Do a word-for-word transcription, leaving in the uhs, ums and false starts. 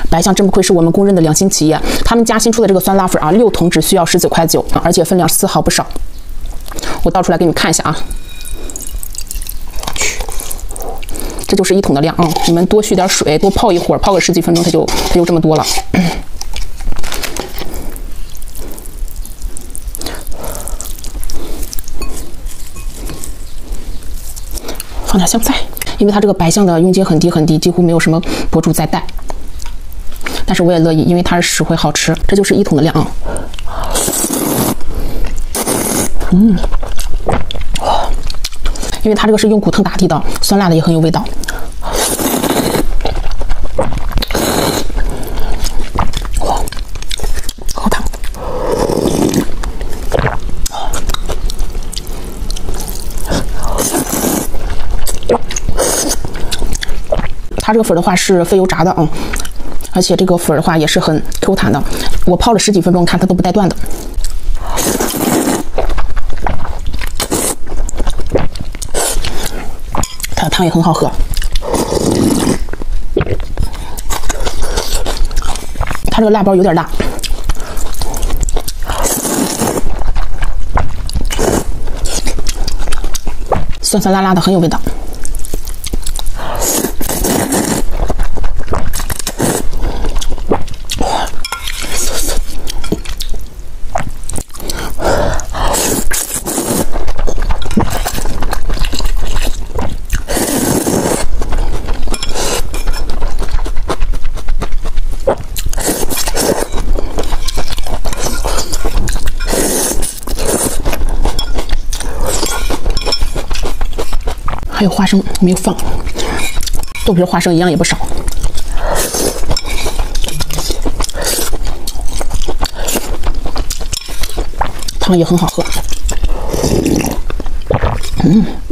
白象真不愧是我们公认的良心企业，他们家新出的这个酸辣粉啊，六桶只需要十九块九，而且分量丝毫不少。我倒出来给你们看一下啊，这就是一桶的量啊！你们多续点水，多泡一会儿，泡个十几分钟，它就它就这么多了。放点香菜，因为它这个白象的佣金很低很低，几乎没有什么博主在带。但是我也乐意，因为它是实惠好吃。这就是一桶的量啊。嗯，因为它这个是用骨汤打底的，酸辣的也很有味道。哇，好烫！它这个粉的话是非油炸的啊，而且这个粉的话也是很 Q 弹的。我泡了十几分钟，看它都不带断的。它的汤也很好喝。它这个辣包有点辣，酸酸辣辣的，很有味道。还有花生没有放，豆皮花生一样也不少。汤也很好喝，嗯。